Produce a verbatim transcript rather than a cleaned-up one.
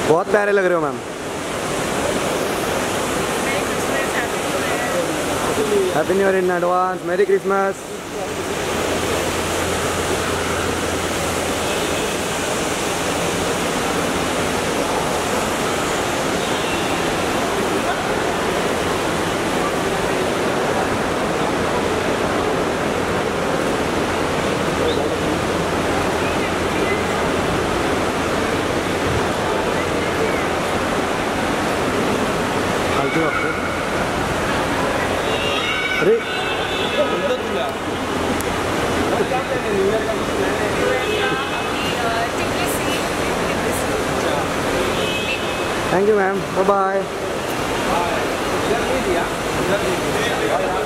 बहुत प्यारे लग रहे हो ma'am. Happy new year in advance. Merry christmas. अरे thank you ma'am. Bye bye.